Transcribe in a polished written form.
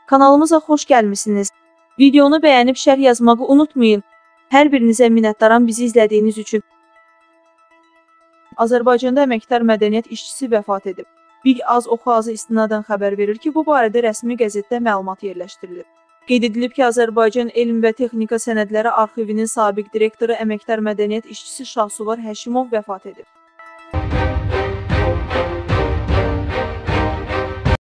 Kanalımıza xoş gəlmisiniz. Videonu bəyənib şərh yazmağı unutmayın. Hər birinizə minnətdaram bizi izlədiyiniz üçün. Azərbaycanda əməkdar mədəniyyət işçisi vəfat edib. Big Az Oxu Azı istinadən xəbər verir ki, bu barədə rəsmi qəzetdə məlumat yerləşdirilib. Qeyd edilib ki, Azərbaycan Elm və Texnika Sənədləri Arxivinin sabiq direktoru əməkdar mədəniyyət işçisi Şahsuvar Həşimov vəfat edib.